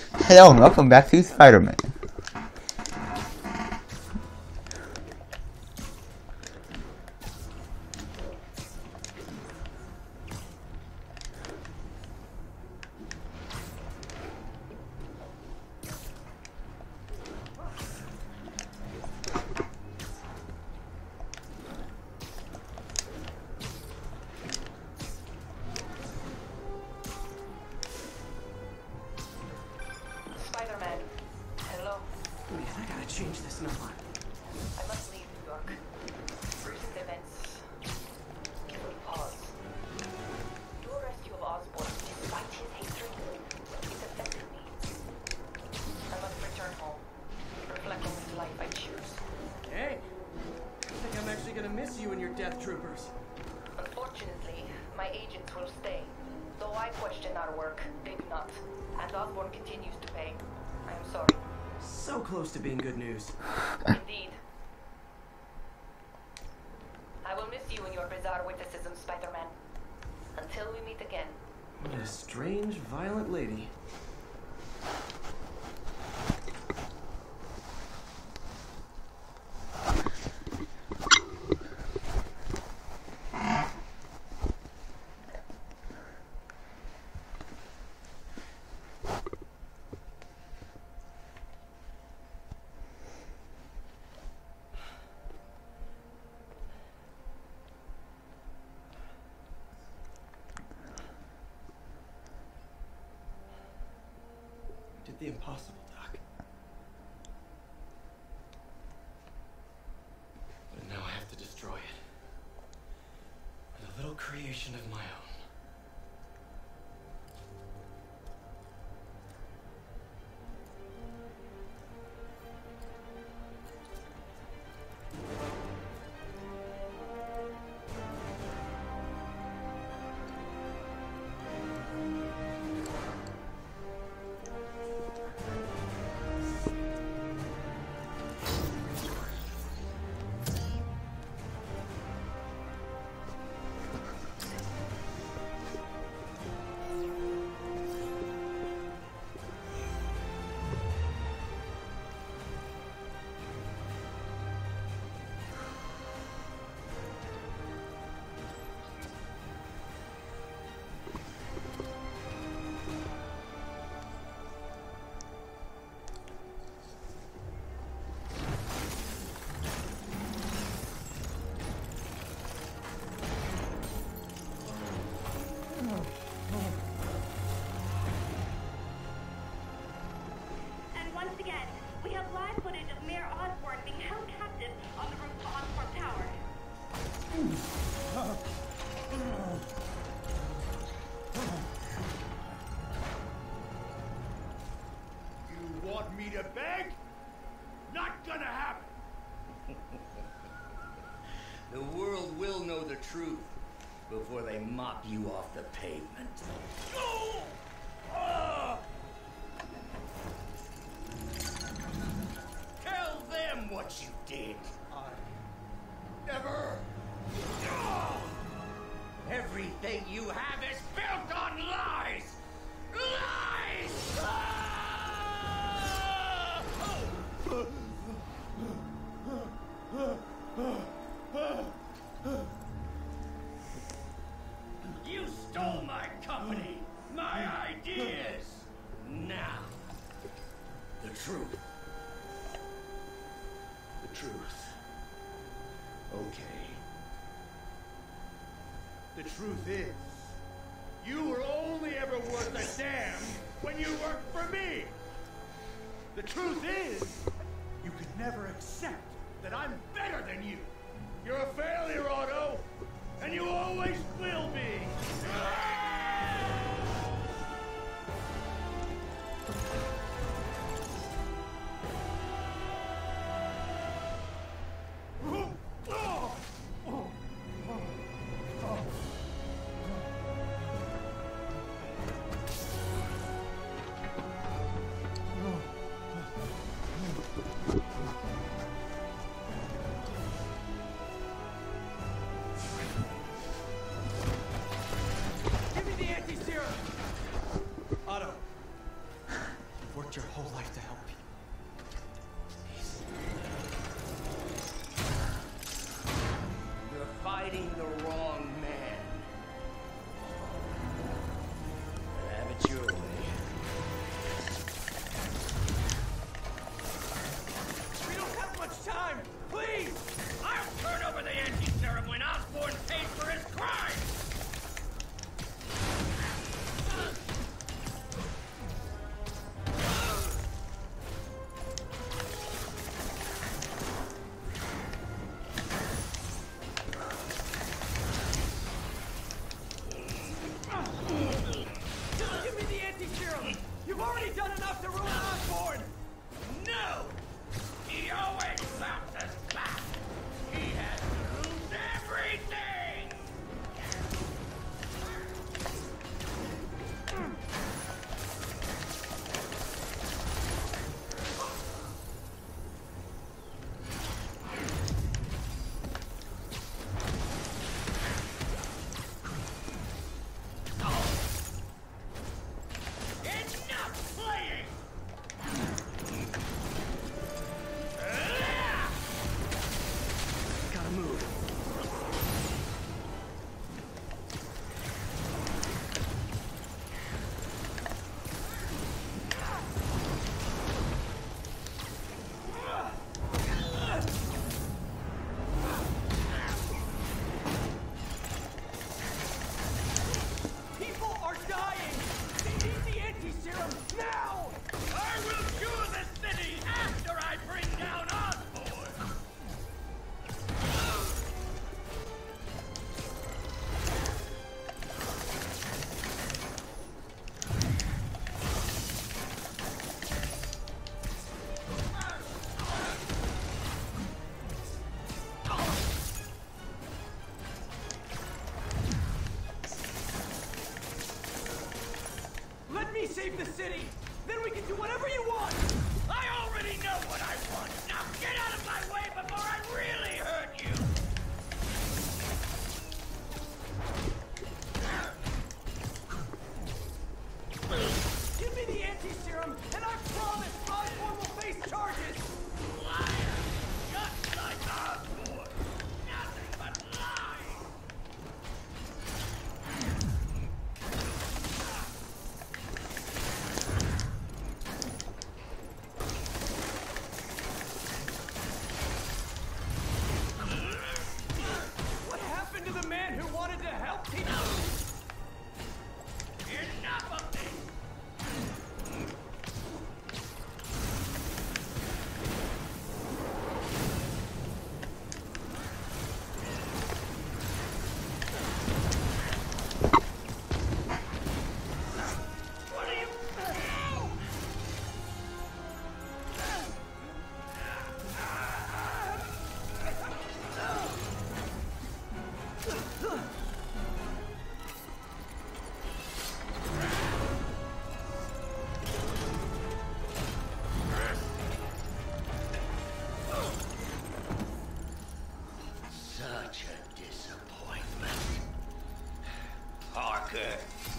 Hello and welcome back to Spider-Man. Spider-Man, hello. Man, I gotta change this number. I must leave New York. Recent events. Give a pause. Your rescue of Osborn, despite his hatred, it affected me. I must return home. Reflect on this life I choose. Hey, I think I'm actually gonna miss you and your death troopers. Unfortunately, my agents will stay. Though I question our work, they do not. And Osborn continues to pay. I am sorry. So close to being good news. Indeed. I will miss you and your bizarre witticism, Spider-Man. Until we meet again. What a strange, violent lady. Did the impossible, Doc. But now I have to destroy it. With a little creation of my own. And once again, we have live footage of Mayor Osborn being held captive on the roof of Osborn Tower. You want me to beg? Not gonna happen! The world will know the truth before they mop you off the pavement. Oh! Ah! Tell them what you did. I never... Ah! Everything you have is built on lies! Lies! Ah! You stole my company, my ideas! Now, the truth. The truth. Okay. The truth is, you were only ever worth a damn when you worked for me! The truth is, you could never accept that I'm better than you! You're a failure, Otto! And you always will be! worked your whole life to help people. You're fighting the wrong man. But have it your way. We don't have much time! Please! I'll turn over the anti-serum when Osborn pays for his crime! Give me the anti-serum! You've already done enough to ruin Osborn! No! He always bounces back! He has to lose everything! Enough playing! Gotta move. People are dying! They need the anti-serum now! I will cure the city after I bring down Osborn! Let me save the city! Then we can do whatever you want! I already know what I want! Now get out of my way before I really hurt you! Give me the anti-serum, and I promise Osborn will face charges! Liar! Just like Osborn! Nothing but lies! What happened to the man who wanted to help people? Enough of this! What are you... Such a disappointment. Parker.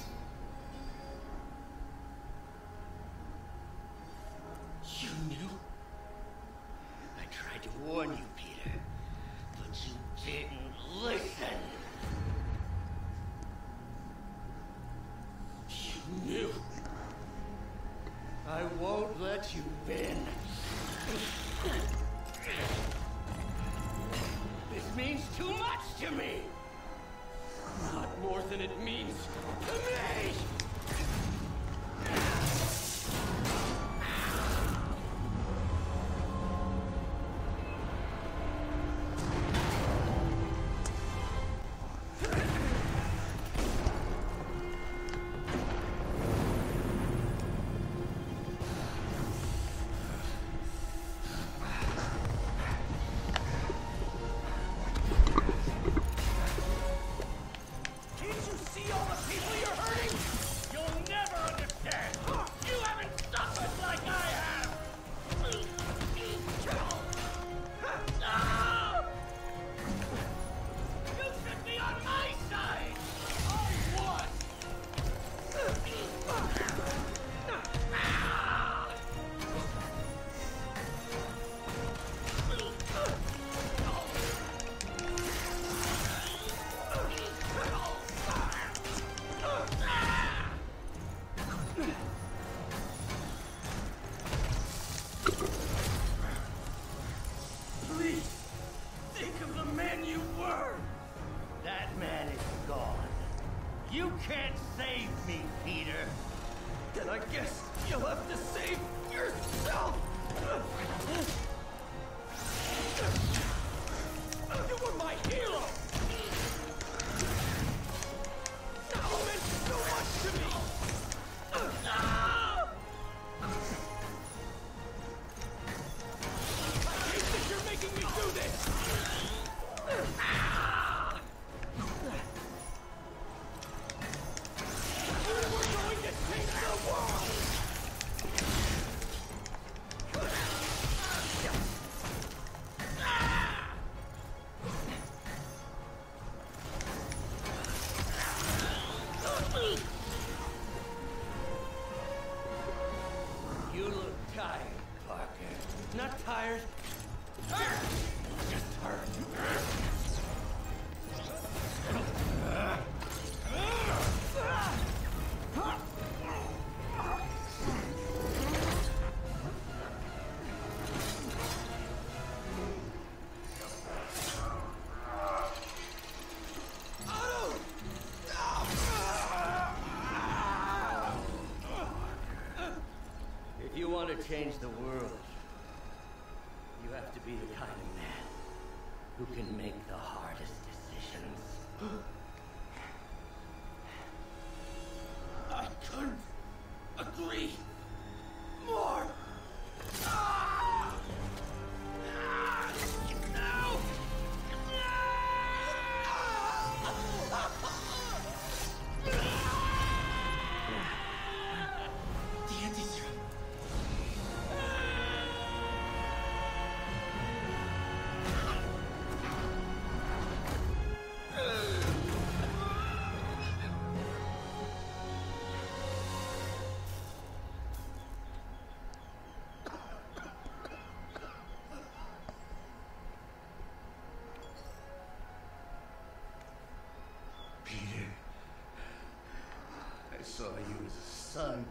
You knew? I tried to warn you, Peter, but you didn't listen. You knew. I won't let you win. This means too much to me! Not more than it means to me! Can't you see all the people you're hurting? You look tired, Parker. Not tired. Just hurt. If you want to change the world, you have to be the kind of man who can make the hardest decisions. I couldn't agree more. No! The anti-serum. Peter, I saw you as a son.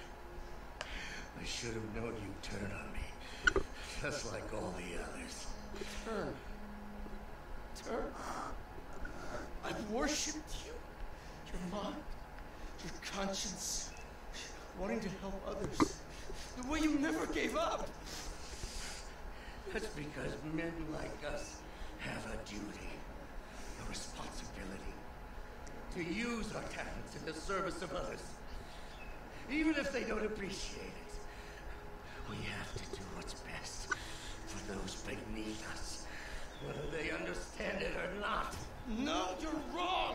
I should have known you'd turn on me, just like all the others. Turn? Turn? I've worshipped you. Your mind, your conscience, wanting to help others. The way you never gave up. That's because men like us have a duty, a responsibility, to use our talents in the service of others. Even if they don't appreciate it, we have to do what's best for those beneath us, whether they understand it or not. No, you're wrong!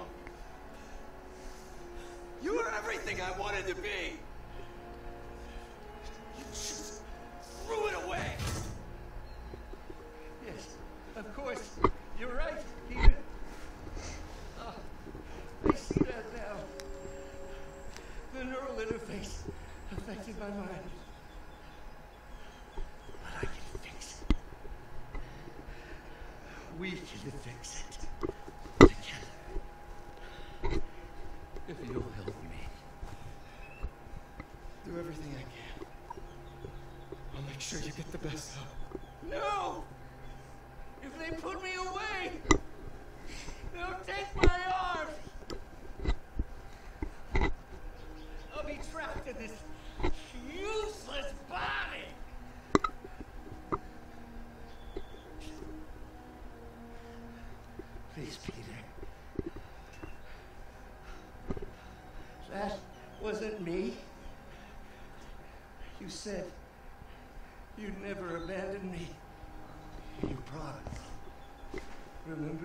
You are everything I wanted to be! You just threw it away! Yes, of course. You're right, Peter. I see that now. The neural interface affected my mind. But I can fix it. We can fix it. Together. If you'll help me. Do everything I can. I'll make sure you get the best help. No! If they put me away, they'll take my arm! I'll be trapped in this useless body! Please, Peter. That wasn't me. You said you'd never abandon me. You promised. Remember?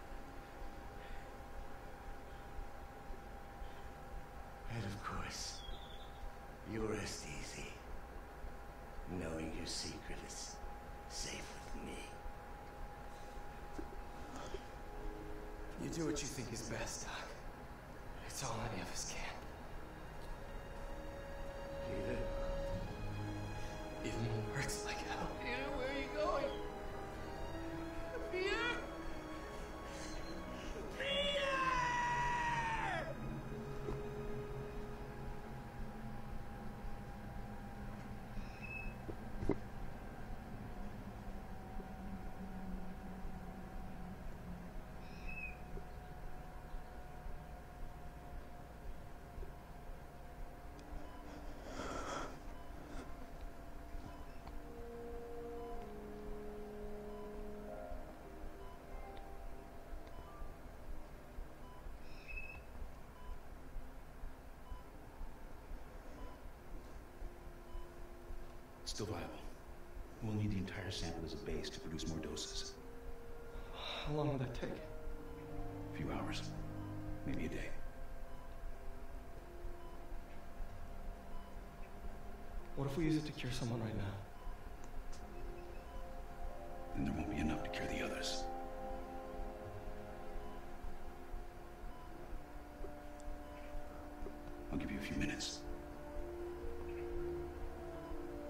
And of course, you'll rest easy, knowing your secret is safe with me. You do what you think is best, Doc. It's all any of us can. Peter? Even when it hurts like hell. Peter, where are you going? Peter? Peter! Still viable. We'll need the entire sample as a base to produce more doses. How long will that take? A few hours. Maybe a day. What if we use it to cure someone right now? Then there won't be enough to cure the others. I'll give you a few minutes.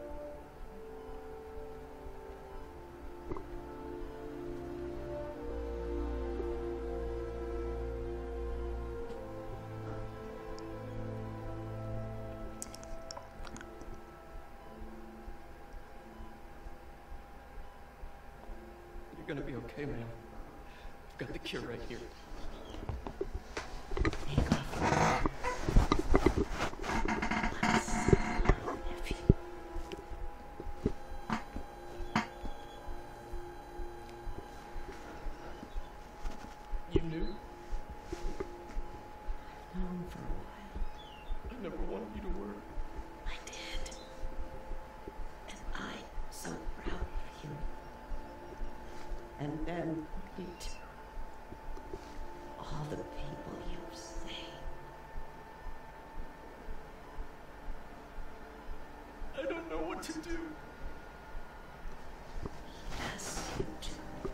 You're gonna be okay, man. I've got the cure right here. You knew? Known for a while. I never wanted you to worry. I did. And I'm so proud of you. And then you too. All the people you've saved. I don't know what to do. Yes, you do.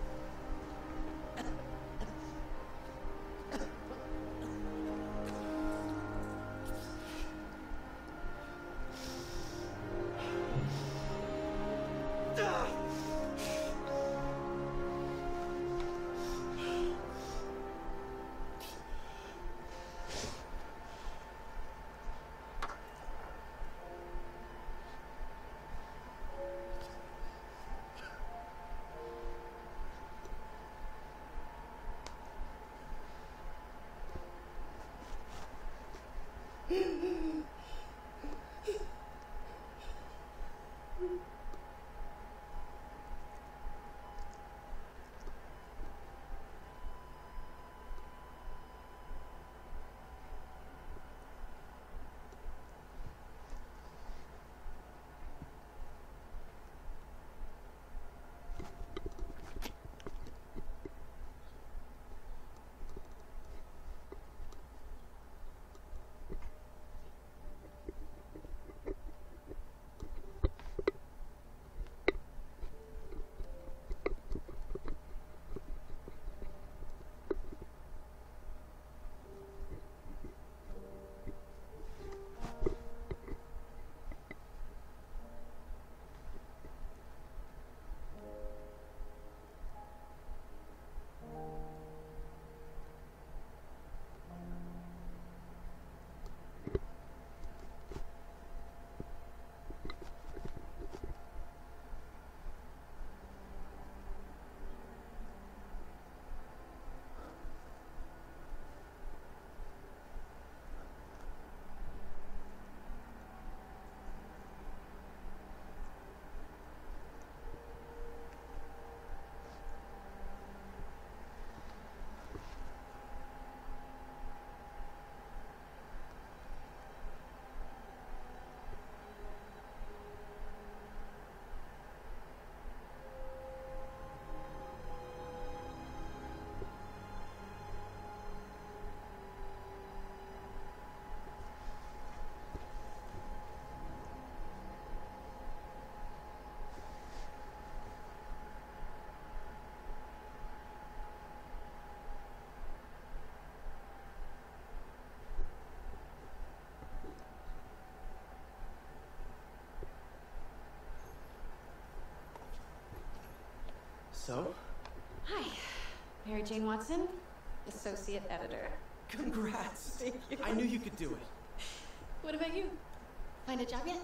So? Hi, Mary Jane Watson, Associate Editor. Congrats! Thank you. I knew you could do it. What about you? Find a job yet?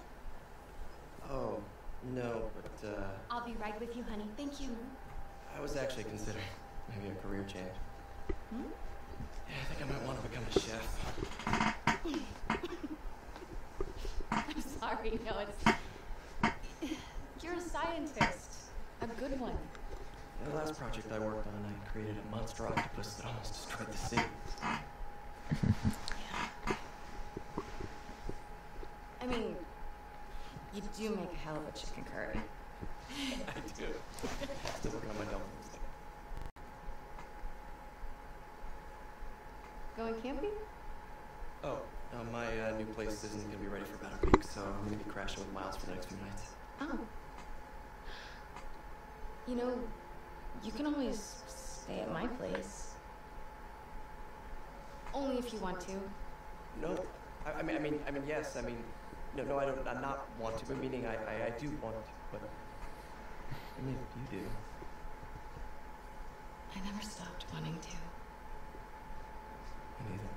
Oh, no, but, I'll be right with you, honey. Thank you. I was actually considering maybe a career change. Hmm? Yeah, I think I might want to become a chef. I'm sorry, no, it's... You're a scientist. A good one. The last project I worked on, I created a monster octopus that almost destroyed the city. Yeah. I mean, you do make a hell of a chicken curry. I do. Still working on my dumplings. Going camping? Oh, no, my new place isn't going to be ready for about a week, so I'm going to be crashing with Miles for the next few nights. Oh. You know, you can always stay at my place. Only if you want to. No, I mean, yes, I mean, no, I don't, I'm not want to, but meaning I do want to, but, I mean, you do. I never stopped wanting to. Me neither.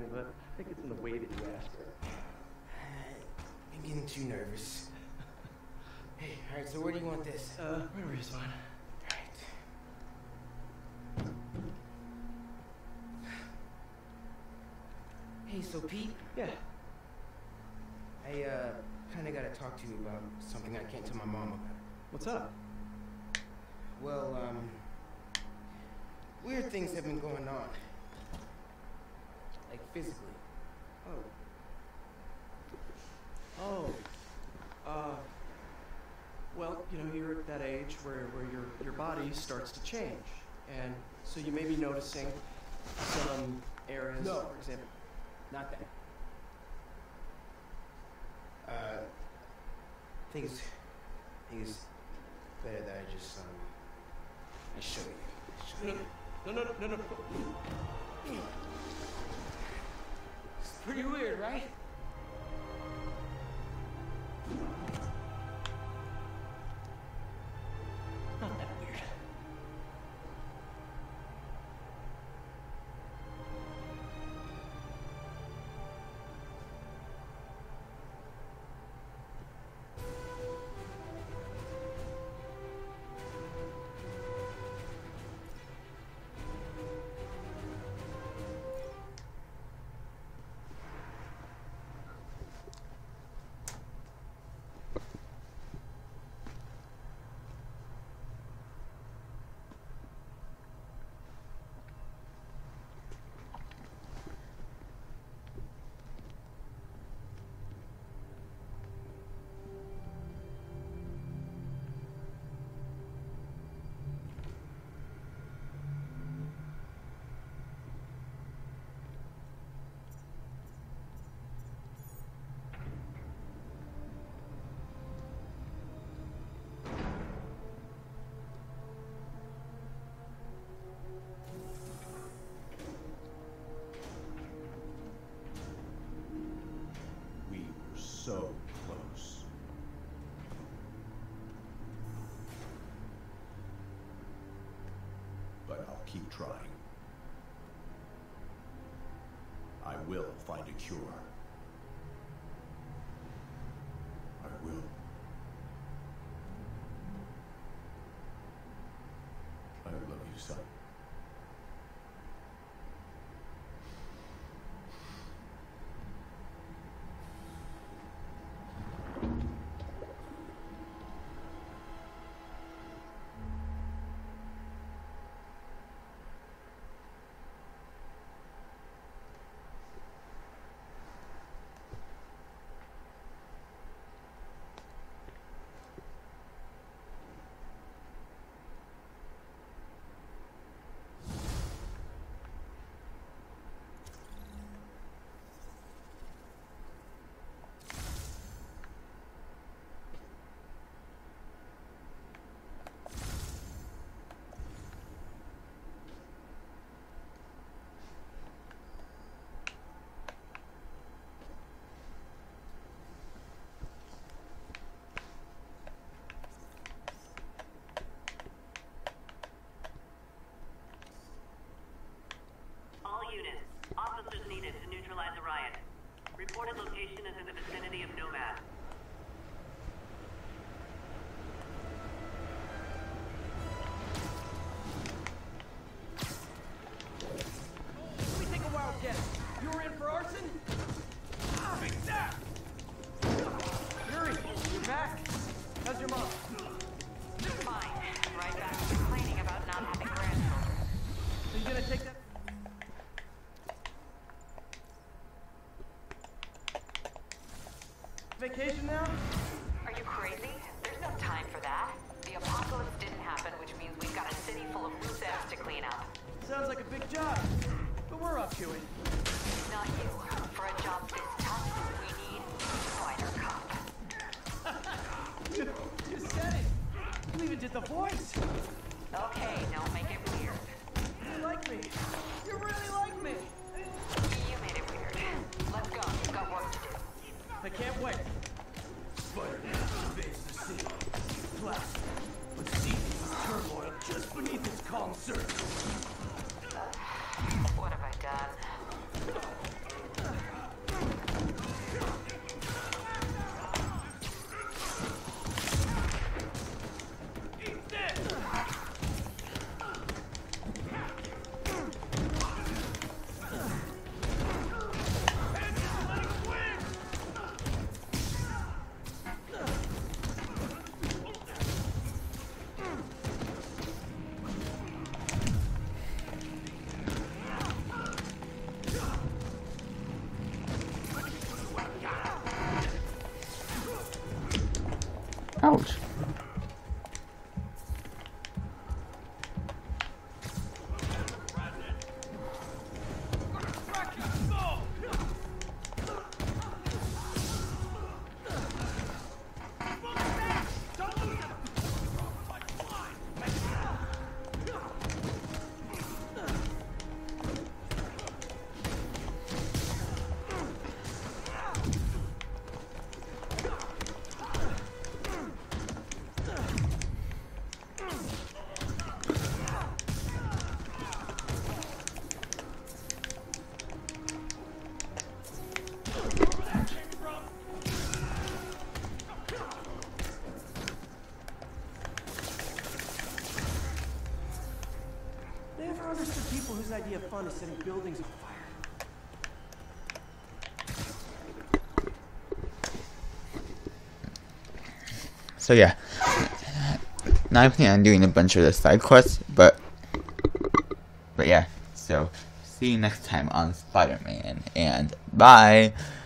something, but I think it's in the way that you asked her. I'm getting too nervous. Hey, alright, so where do you want this? Wherever is fine. Alright. Hey, so Pete? Yeah. I, kinda gotta talk to you about something I can't tell my mom about. What's up? Well, weird things have been going on. Like, physically. Well, you know, you're at that age where your body starts to change. And so you may be noticing some areas, No. for example. Not that. I think it's better that I just, I show you. No. It's pretty weird, right? Not that weird. We were so close. But I'll keep trying. I will find a cure. I will. I love you, son. All units, officers needed to neutralize the riot. Reported location is in the vicinity of Nomad. Let me take a wild guess. You were in for arson? Yuri, you're back. How's your mom? Fine. Right back to complaining about not having grandchildren. Are you gonna take that? Vacation now? Are you crazy? There's no time for that. The apocalypse didn't happen, which means we've got a city full of loose ends to clean up. Sounds like a big job, but we're up to it. Not you. For a job this tough, we need Spider Cop. You said it. You even did the voice. Okay, don't make it weird. You like me. You really like me. You made it weird. Let's go. We've got work to do. I can't wait. Spider-Man invades the city. Blast. But seizes turmoil just beneath its calm surface. What have I done? Ouch. Never understood people whose idea of fun is setting buildings on fire. So yeah, now I'm planning on doing a bunch of the side quests, but yeah. So see you next time on Spider-Man, and bye.